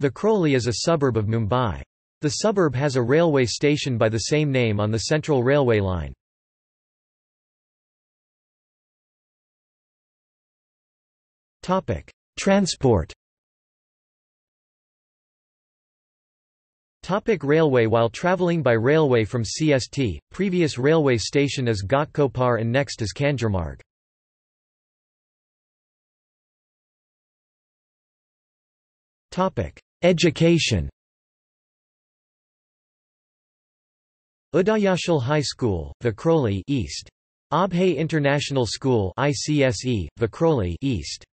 Vikhroli is a suburb of Mumbai. The suburb has a railway station by the same name on the Central Railway line. Transport. Railway. While travelling by railway from CST, previous railway station is Ghatkopar and next is Kanjurmarg. Education. Udayashal High School, Vikhroli East. Abhay International School ICSE, Vikhroli East.